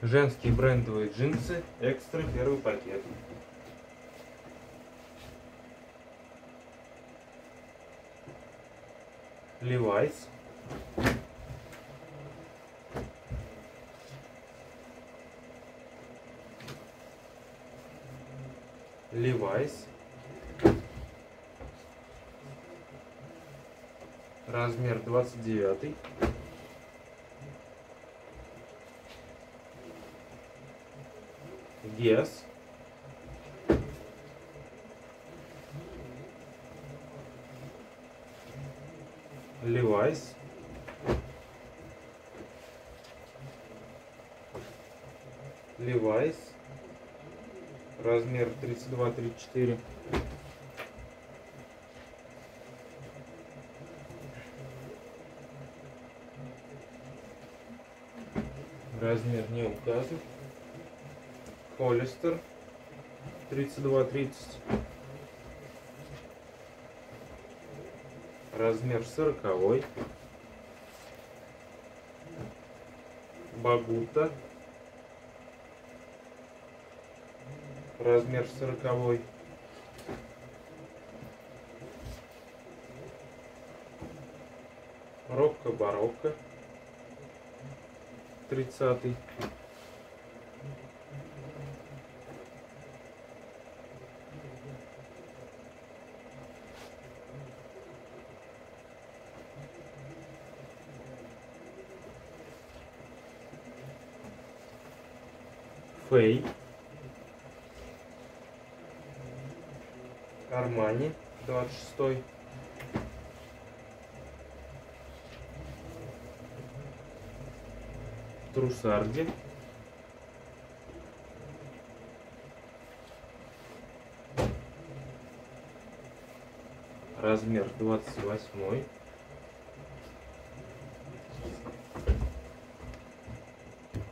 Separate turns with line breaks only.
Женские брендовые джинсы экстра первый пакет. Levi's. Levi's. Размер 29. Guess. Levi's. Levi's. Размер 32-34. Размер не указан. Холлистер 32-30. Размер 40. Багута. Размер 40. Рокко Барокко 30. Фей. Армани 26. Трусарди. Размер 28.